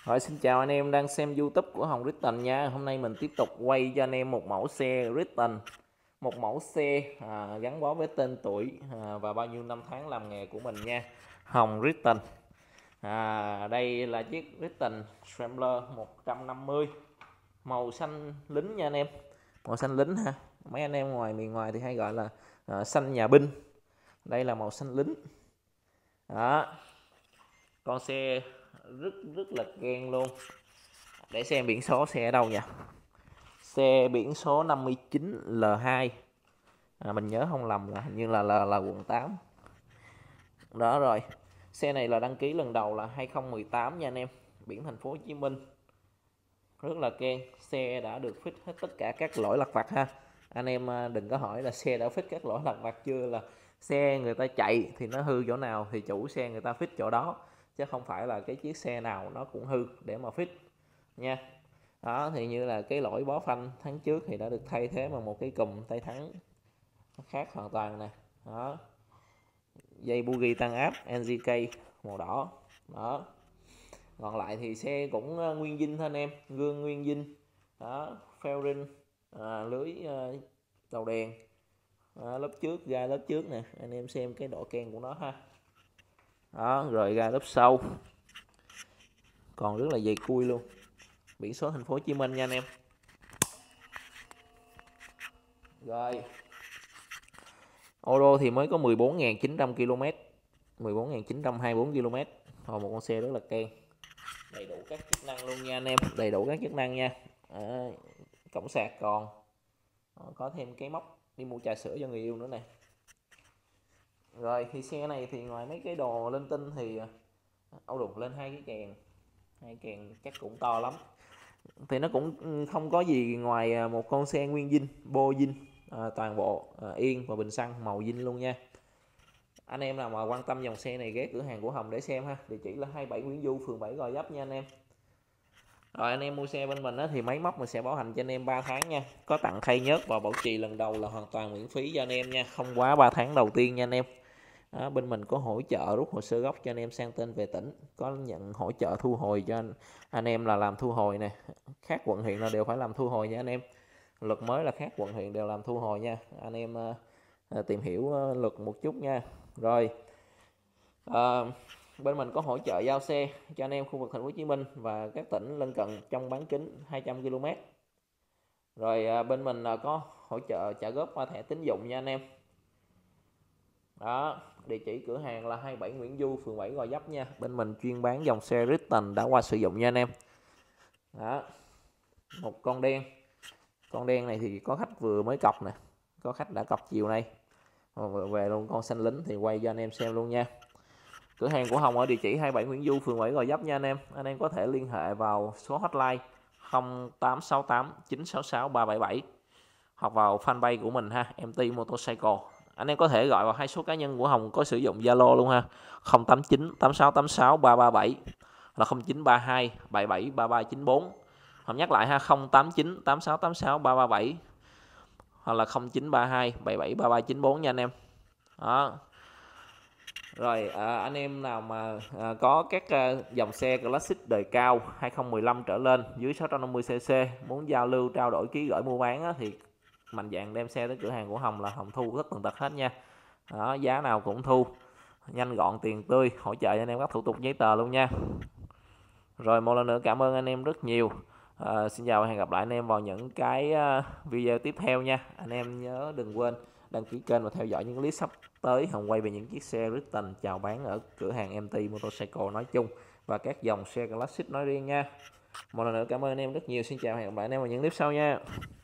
Rồi, xin chào anh em đang xem YouTube của Hồng Written nha. Hôm nay mình tiếp tục quay cho anh em một mẫu xe Written, một mẫu xe gắn bó với tên tuổi và bao nhiêu năm tháng làm nghề của mình nha. Hồng Written. Đây là chiếc Written Scrambler 150 màu xanh lính nha anh em. Màu xanh lính ha. Mấy anh em miền ngoài thì hay gọi là xanh nhà binh. Đây là màu xanh lính. Đó. Con xe rất là ghen luôn. Để xem biển số xe ở đâu nha. Xe biển số 59L2. Mình nhớ không lầm là hình như là quận 8. Đó rồi. Xe này là đăng ký lần đầu là 2018 nha anh em. Biển thành phố Hồ Chí Minh. Rất là keng. Xe đã được fix hết tất cả các lỗi lặt vặt ha. Anh em đừng có hỏi là xe đã fix các lỗi lặt vặt chưa, là xe người ta chạy thì nó hư chỗ nào thì chủ xe người ta fix chỗ đó, chứ không phải là cái chiếc xe nào nó cũng hư để mà fix nha. Đó thì như là cái lỗi bó phanh tháng trước thì đã được thay thế bằng một cái cùm tay thắng khác hoàn toàn nè. Đó, dây bugi tăng áp NGK màu đỏ. Đó, còn lại thì xe cũng nguyên zin thôi anh em, gương nguyên zin. Đó, fairing, lưới đầu đèn, lớp trước, ga lớp trước nè, anh em xem cái độ keng của nó ha. Đó, rồi ga lớp sau còn rất là dày cui luôn. Biển số thành phố Hồ Chí Minh nha anh em. Rồi, ô tô thì mới có 14.900 km, 14.924 km. Thôi một con xe rất là keng, đầy đủ các chức năng luôn nha anh em, đầy đủ các chức năng nha. Cổng sạc còn có thêm cái móc đi mua trà sữa cho người yêu nữa nè. Rồi thì xe này thì ngoài mấy cái đồ linh tinh thì đục lên hai cái kèn chắc cũng to lắm. Thì nó cũng không có gì ngoài một con xe nguyên zin, bô zin, toàn bộ yên và bình xăng màu zin luôn nha. Anh em nào mà quan tâm dòng xe này ghé cửa hàng của Hồng để xem ha. Địa chỉ là 27 Nguyễn Du, phường 7 Gò Vấp nha anh em. Rồi anh em mua xe bên mình thì máy móc mình sẽ bảo hành cho anh em 3 tháng nha. Có tặng khay nhớt và bảo trì lần đầu là hoàn toàn miễn phí cho anh em nha, không quá 3 tháng đầu tiên nha anh em. Đó, bên mình có hỗ trợ rút hồ sơ gốc cho anh em sang tên về tỉnh, có nhận hỗ trợ thu hồi cho anh em là làm thu hồi nè. Các quận huyện là đều phải làm thu hồi nha anh em. Luật mới là các quận huyện đều làm thu hồi nha. Anh em tìm hiểu luật một chút nha. Rồi bên mình có hỗ trợ giao xe cho anh em khu vực thành phố Hồ Chí Minh và các tỉnh lân cận trong bán kính 200 km. Rồi bên mình có hỗ trợ trả góp qua thẻ tín dụng nha anh em. Đó, địa chỉ cửa hàng là 27 Nguyễn Du, phường 7 Gò Vấp nha. Bên mình chuyên bán dòng xe Written đã qua sử dụng nha anh em. Đó, một con đen. Con đen này thì có khách vừa mới cọc nè, có khách đã cọc chiều nay. Về luôn con xanh lính thì quay cho anh em xem luôn nha. Cửa hàng của Hồng ở địa chỉ 27 Nguyễn Du, phường 7 Gò Vấp nha anh em. Anh em có thể liên hệ vào số hotline 0868 966 377 hoặc vào fanpage của mình ha, MT Motorcycle. Anh em có thể gọi vào hai số cá nhân của Hồng có sử dụng Zalo luôn ha, 089 8686 337 là 0932 77 3394. Hồng nhắc lại ha, 089 8686 337 hoặc là 0932 77 3394 nha anh em. Đó. Rồi anh em nào mà có các dòng xe Classic đời cao 2015 trở lên dưới 650cc muốn giao lưu trao đổi ký gửi mua bán á, thì mạnh dạn đem xe tới cửa hàng của Hồng là Hồng thu tất tần tật hết nha. Đó, giá nào cũng thu, nhanh gọn tiền tươi, hỗ trợ cho anh em các thủ tục giấy tờ luôn nha. Rồi một lần nữa cảm ơn anh em rất nhiều. Xin chào và hẹn gặp lại anh em vào những cái video tiếp theo nha. Anh em nhớ đừng quên đăng ký kênh và theo dõi những clip sắp tới Hồng quay về những chiếc xe Written chào bán ở cửa hàng MT Motorcycle nói chung và các dòng xe Classic nói riêng nha. Một lần nữa cảm ơn anh em rất nhiều. Xin chào và hẹn gặp lại anh em vào những clip sau nha.